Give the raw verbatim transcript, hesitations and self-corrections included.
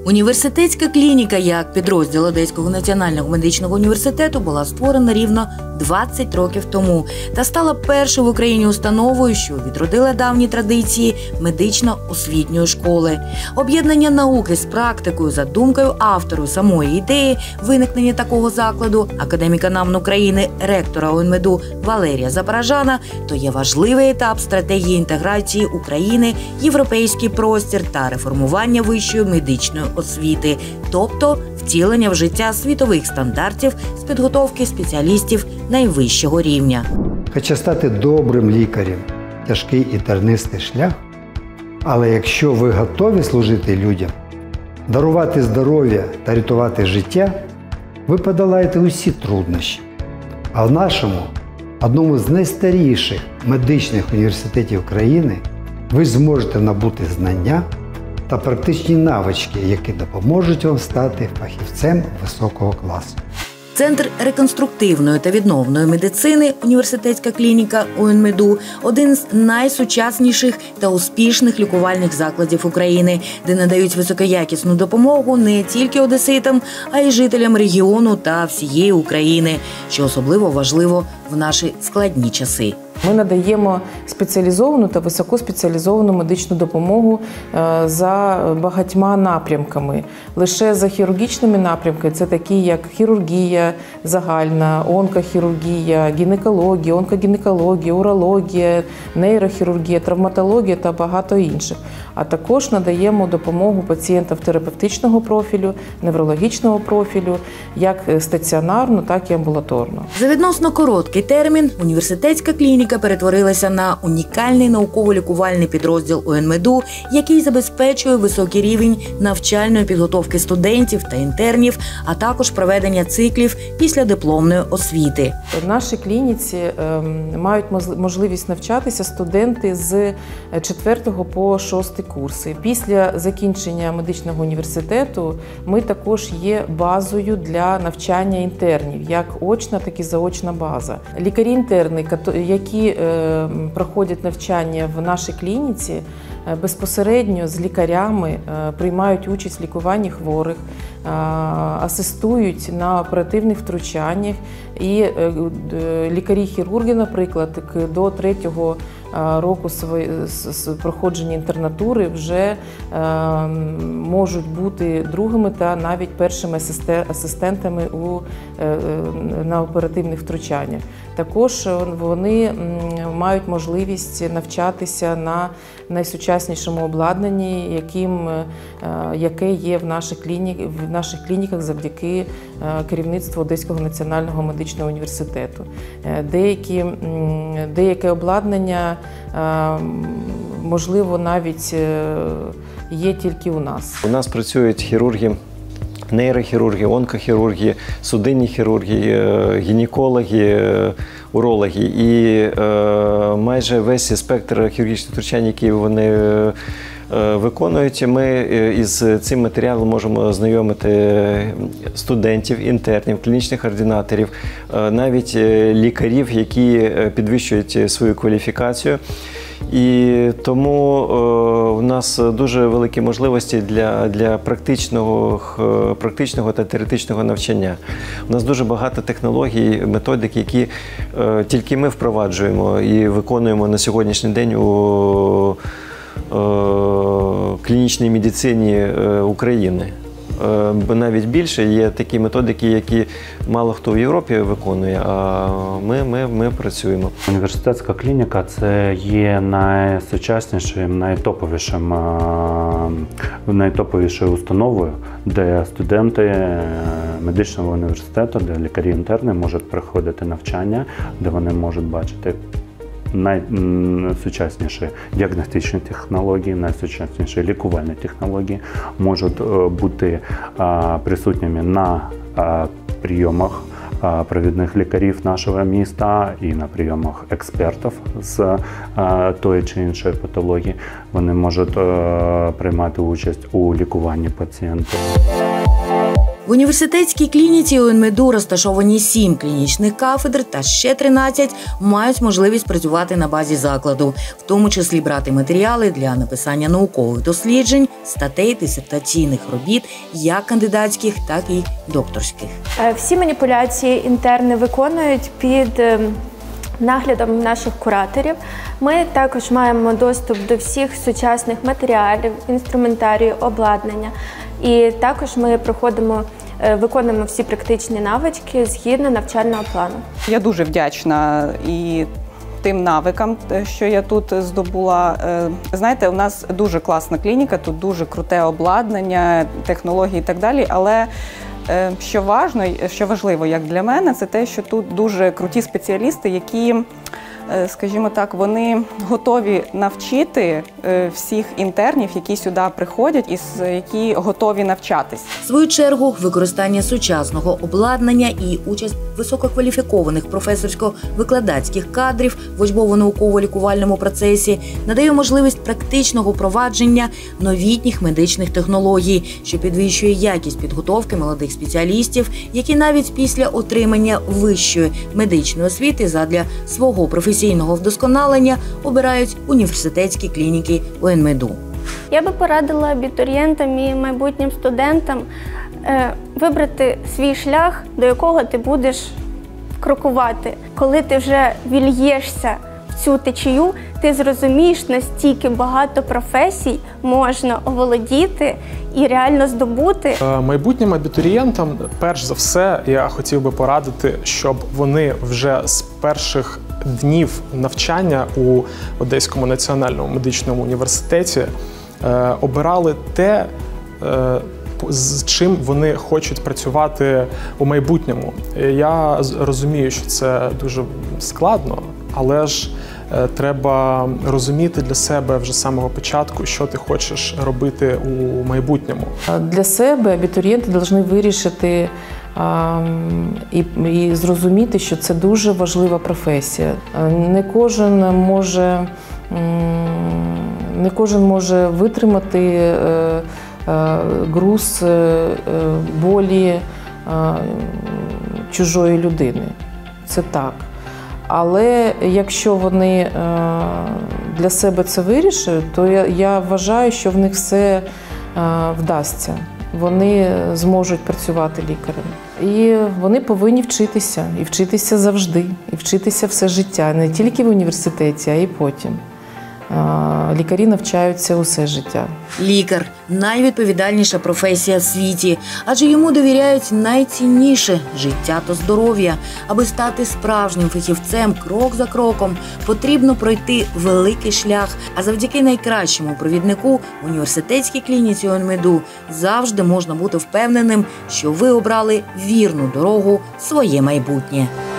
Університетська клініка як підрозділ Одеського національного медичного університету була створена рівно двадцять років тому та стала першою в Україні установою, що відродила давні традиції медично-освітньої школи. Об'єднання науки з практикою за думкою автору самої ідеї виникнення такого закладу, академіка НАМН України, ректора УНМЕДу Валерія Запорожана, то є важливий етап стратегії інтеграції України, європейський простір та реформування вищої медичної освіти, тобто втілення в життя світових стандартів з підготовки спеціалістів найвищого рівня. Хоча стати добрим лікарем – тяжкий і тернистий шлях, але якщо ви готові служити людям, дарувати здоров'я та рятувати життя, ви подолаєте усі труднощі. А в нашому, одному з найстаріших медичних університетів країни, ви зможете набути знання та практичні навички, які допоможуть вам стати фахівцем високого класу. Центр реконструктивної та відновної медицини «Університетська клініка УНМЕДу» – один з найсучасніших та успішних лікувальних закладів України, де надають високоякісну допомогу не тільки одеситам, а й жителям регіону та всієї України, що особливо важливо в наші складні часи. Ми надаємо спеціалізовану та високоспеціалізовану медичну допомогу за багатьма напрямками. Лише за хірургічними напрямками, це такі як хірургія загальна, онкохірургія, гінекологія, онкогінекологія, урологія, нейрохірургія, травматологія та багато інших. А також надаємо допомогу пацієнтам терапевтичного профілю, неврологічного профілю, як стаціонарну, так і амбулаторну. За відносно короткий термін університетська клініка перетворилася на унікальний науково-лікувальний підрозділ УНМЕДу, який забезпечує високий рівень навчальної підготовки студентів та інтернів, а також проведення циклів післядипломної освіти. В нашій клініці мають можливість навчатися студенти з четвертого по шостий курси. Після закінчення медичного університету ми також є базою для навчання інтернів, як очна, так і заочна база. Лікарі-інтерни, які проходять навчання в нашій клініці, безпосередньо з лікарями приймають участь в лікуванні хворих, асистують на оперативних втручаннях. І лікарі-хірурги, наприклад, до третього року проходження інтернатури вже можуть бути другими та навіть першими асистентами у, на оперативних втручаннях. Також вони мають можливість навчатися на найсучаснішому обладнанні, яким, яке є в наших, клінік, в наших клініках завдяки керівництву Одеського національного медичного університету. Деякі, деяке обладнання, можливо, навіть є тільки у нас. У нас працюють хірурги, нейрохірурги, онкохірурги, судинні хірурги, гінекологи, урологи. І е, майже весь спектр хірургічних втручань, які вони виконують, ми із цим матеріалом можемо знайомити студентів, інтернів, клінічних ординаторів, навіть лікарів, які підвищують свою кваліфікацію. І тому у нас дуже великі можливості для, для практичного, практичного та теоретичного навчання. У нас дуже багато технологій, методик, які тільки ми впроваджуємо і виконуємо на сьогоднішній день у клінічній медицині України. Навіть більше є такі методики, які мало хто в Європі виконує, а ми, ми, ми працюємо. Університетська клініка – це є найсучаснішим, найтоповішим, найтоповішою установою, де студенти медичного університету, де лікарі-інтерни можуть приходити навчання, де вони можуть бачити найсучасніші діагностичні технології, найсучасніші лікувальні технології, можуть бути присутніми на прийомах провідних лікарів нашого міста і на прийомах експертів з тої чи іншої патології. Вони можуть приймати участь у лікуванні пацієнтів. В університетській клініці УНМЕДу розташовані сім клінічних кафедр та ще тринадцять мають можливість працювати на базі закладу, в тому числі брати матеріали для написання наукових досліджень, статей, дисертаційних робіт, як кандидатських, так і докторських. Всі маніпуляції інтерни виконують під наглядом наших кураторів. Ми також маємо доступ до всіх сучасних матеріалів, інструментарію, обладнання. І також ми проходимо, виконуємо всі практичні навички згідно навчального плану. Я дуже вдячна і тим навикам, що я тут здобула. Знаєте, у нас дуже класна клініка, тут дуже круте обладнання, технології і так далі, але що важливо, що важливо, як для мене, це те, що тут дуже круті спеціалісти, які, скажімо так, вони готові навчити всіх інтернів, які сюди приходять і які готові навчатись. В свою чергу, використання сучасного обладнання і участь висококваліфікованих професорсько-викладацьких кадрів в учбово-науково-лікувальному процесі надає можливість практичного впровадження новітніх медичних технологій, що підвищує якість підготовки молодих спеціалістів, які навіть після отримання вищої медичної освіти задля свого професійного вдосконалення обирають університетські клініки УНМЕДу. Я би порадила абітурієнтам і майбутнім студентам вибрати свій шлях, до якого ти будеш крокувати. Коли ти вже вільєшся в цю течію, ти зрозумієш, настільки багато професій можна оволодіти і реально здобути. Майбутнім абітурієнтам, перш за все, я хотів би порадити, щоб вони вже з перших днів навчання у Одеському національному медичному університеті е, обирали те, е, з чим вони хочуть працювати у майбутньому. Я розумію, що це дуже складно, але ж е, треба розуміти для себе вже з самого початку, що ти хочеш робити у майбутньому. Для себе абітурієнти повинні вирішити І, і зрозуміти, що це дуже важлива професія. Не кожен може, не кожен може витримати груз болі чужої людини. Це так. Але якщо вони для себе це вирішують, то я, я вважаю, що в них все вдасться. Вони зможуть працювати лікарем. І вони повинні вчитися. І вчитися завжди. І вчитися все життя. Не тільки в університеті, а й потім. Лікарі навчаються усе життя. Лікар – найвідповідальніша професія в світі, адже йому довіряють найцінніше – життя та здоров'я. Аби стати справжнім фахівцем крок за кроком, потрібно пройти великий шлях, а завдяки найкращому провіднику в університетській клініці УНМЕДу завжди можна бути впевненим, що ви обрали вірну дорогу в своє майбутнє.